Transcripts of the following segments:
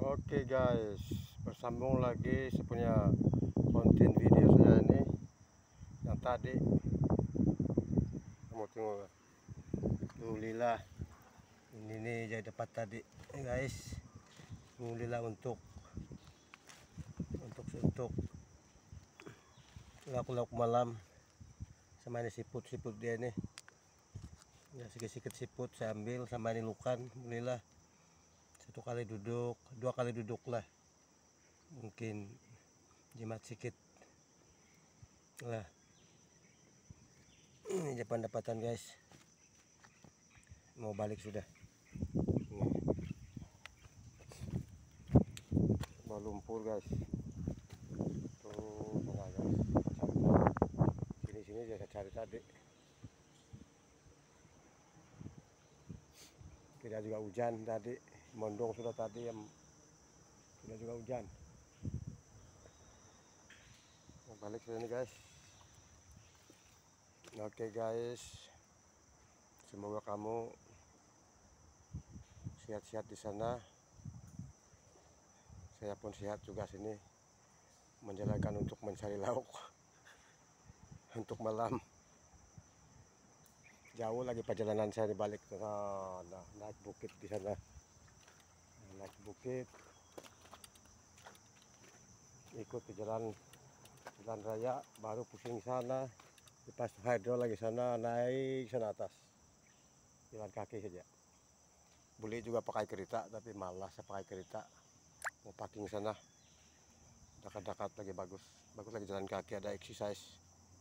Oke guys, bersambung lagi saya punya konten video saya ini. Yang tadi kamu tengok tuh lila ini nih jadi dapat tadi guys. Lila untuk lauk-lauk malam sama ini siput dia nih ya, sikit-sikit siput saya ambil sama ini lukan lila. Satu kali duduk, dua kali duduk lah, mungkin jimat sedikit lah. Ini pendapatan guys, mau balik sudah. Mau lumpur guys, tuh tengah guys, sini saya cari tadi. Tidak juga hujan tadi, mondong sudah tadi, yang tidak juga hujan. Mau balik sini guys. Oke guys, semoga kamu sehat-sehat di sana. Saya pun sehat juga sini, menjalankan untuk mencari lauk untuk malam. Jauh lagi perjalanan saya di balik ke sana, naik bukit di sana, naik bukit, ikut ke jalan raya, baru pusing sana, lepas hydro lagi sana, naik sana atas, jalan kaki saja. Boleh juga pakai kereta, tapi malas saya pakai kereta, mau parking sana, dekat-dekat lagi bagus lagi jalan kaki, ada exercise.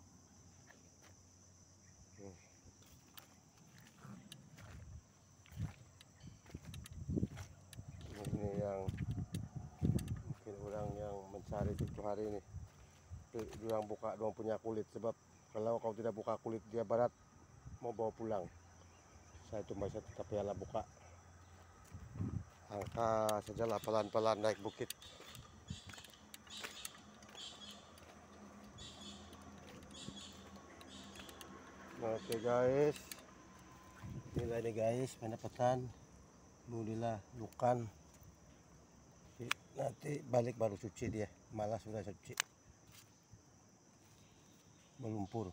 Ini yang mungkin orang yang mencari itu hari ini, yang buka doang punya kulit, sebab kalau kau tidak buka kulit dia barat mau bawa pulang. Saya cuma saya tetap piala buka, angka sajalah pelan-pelan naik bukit. Oke guys, inilah ini guys pendapatan alhamdulillah lukan. Nanti balik baru cuci dia, malas sudah cuci, melumpur.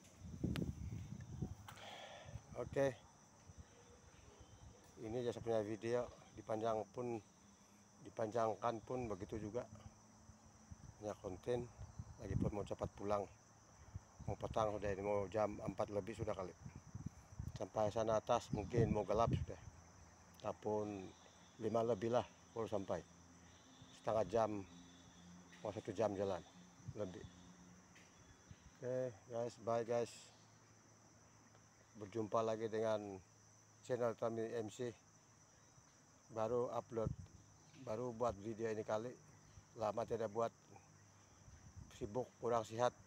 Oke, ini jasa punya video, dipanjangkan pun begitu juga punya konten. Lagi pun mau cepat pulang, mau petang sudah, ini mau jam 4 lebih sudah kali. Sampai sana atas mungkin mau gelap sudah, ataupun 5 lebih lah baru sampai. Setengah jam, mau 1 jam jalan lebih. Oke guys, bye guys. Berjumpa lagi dengan channel kami MC. Baru upload, baru buat video ini kali, lama tidak buat, sibuk kurang sehat.